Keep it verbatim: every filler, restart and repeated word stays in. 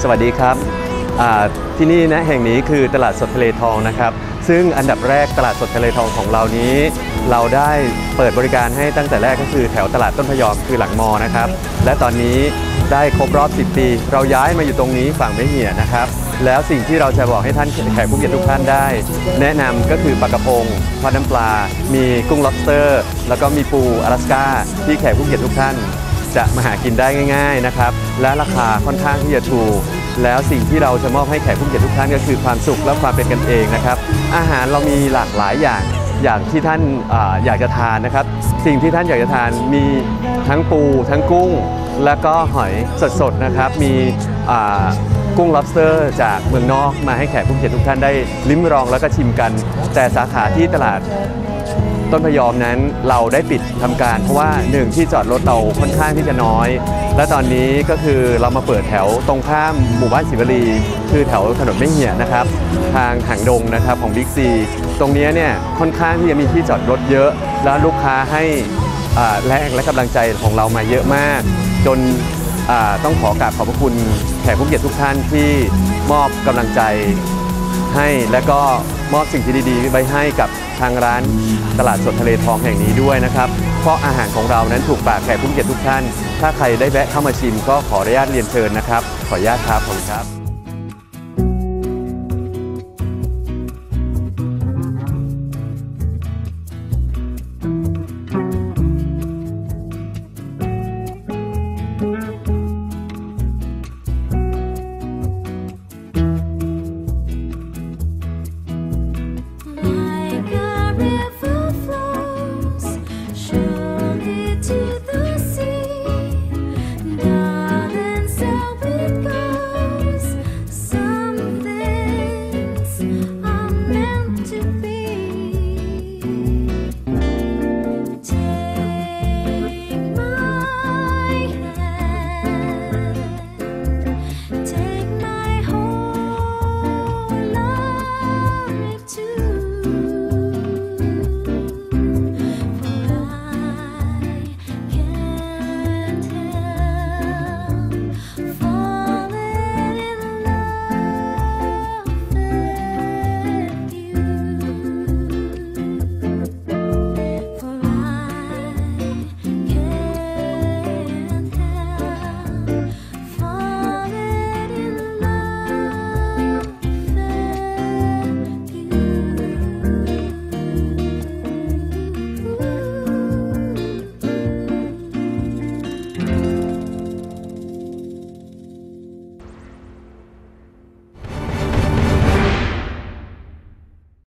วัสดีครับที่นี่นะแห่งนี้คือตลาดสดทะเลทองนะครับซึ่งอันดับแรกตลาดสดทะเลทองของเรานี้เราได้เปิดบริการให้ตั้งแต่แรกก็คือแถวตลาดต้นพยอมคือหลังมอนะครับและตอนนี้ได้ครบรอบสิบปีเราย้ายมาอยู่ตรงนี้ฝั่งแม่เหี่ยนะครับแล้วสิ่งที่เราจะบอกให้ท่านแขกผู้เกียรติทุกท่านได้แนะนำก็คือปลากระพงทอดน้ำปลามีกุ้ง lobster แล้วก็มีปูอลาสก้าที่แขกผู้เกียรติทุกท่านจะมาหากินได้ง่ายๆนะครับและราคาค่อนข้างที่จะถูกแล้วสิ่งที่เราจะมอบให้แขกผู้เกียรติทุกท่านก็คือความสุขและความเป็นกันเองนะครับอาหารเรามีหลากหลายอย่างอย่างที่ท่าน อ, อยากจะทานนะครับสิ่งที่ท่านอยากจะทานมีทั้งปูทั้งกุ้งแล้วก็หอยสดๆนะครับมีกุ้ง lobster จากเมืองนอกมาให้แขกผู้เกียรติทุกท่านได้ลิ้มลองแล้วก็ชิมกันแต่สาขาที่ตลาดต้นพยอมนั้นเราได้ปิดทำการเพราะว่าหนึ่งที่จอดรถเราค่อนข้างที่จะน้อยและตอนนี้ก็คือเรามาเปิดแถวตรงข้ามหมู่บ้านศิวลีคือแถวถนนแม่เหี่ยนะครับทางหางดงนะครับของบิ๊กซีตรงนี้เนี่ยค่อนข้างที่จะมีที่จอดรถเยอะแล้วลูกค้าให้แรงและกำลังใจของเรามาเยอะมากจนต้องขอกราบขอบพระคุณแขกผู้เกียรติทุกท่านที่มอบกำลังใจให้และก็มอบสิ่งที่ดีๆไปให้กับทางร้านตลาดสดทะเลทองแห่งนี้ด้วยนะครับเพราะอาหารของเรานั้นถูกปากแขกผู้เกียรติทุกท่านถ้าใครได้แวะเข้ามาชิมก็ขออนุญาตเรียนเชิญนะครับขออนุญาตครับขอบคุณครับ